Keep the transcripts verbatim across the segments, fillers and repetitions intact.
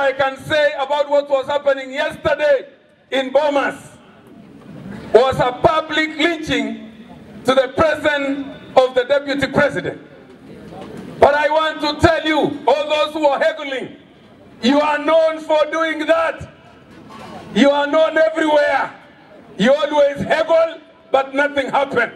I can say about what was happening yesterday in Bomas was a public lynching to the president of the deputy president. But I want to tell you, all those who are heckling, you are known for doing that. You are known everywhere. You always heckle, but nothing happened.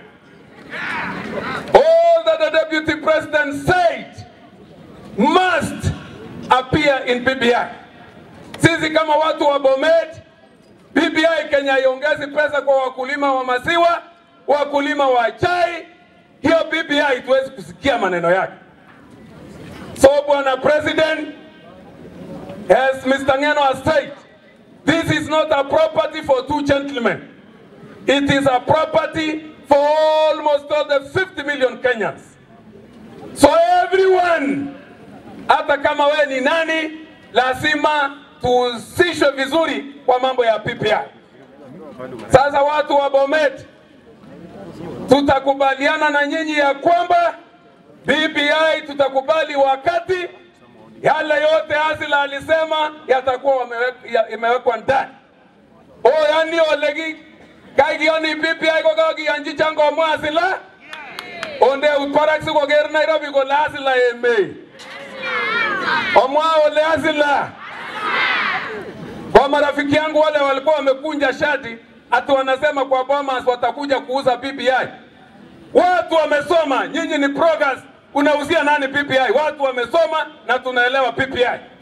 All that the deputy president said must appear in B B I. Sisi kama watu wa Bomet, B B I Kenya iongezi pesa kwa wakulima wa maziwa, wakulima wa chai, hiyo B B I tuwezi kusikia maneno yake. So Bwana President, as Mister Ngeno has said, this is not a property for two gentlemen. It is a property for almost all the fifty million Kenyans. So everyone, hata kama we ni nani, lazima tuhusishwe vizuri kwa mambo ya B B I. Sasa watu wa Bomet, tutakubaliana na nyinyi ya kwamba B B I tutakubali wakati yale yote Hasila alisema yatakuwa imewekwa ndani. O yani olegi kaigioni B B I ko kagi anji chango mo Hasila onde utparaksi ko ger Nairobi ko Hasila eme omwa ole Hasila. Kwa marafiki yangu wale walikuwa wamekunja shati ati wanasema kwa Bomas watakuja kuuza B B I. Watu wamesoma, nyinyi ni progress, unauzia nani B B I? Watu wamesoma na tunaelewa B B I.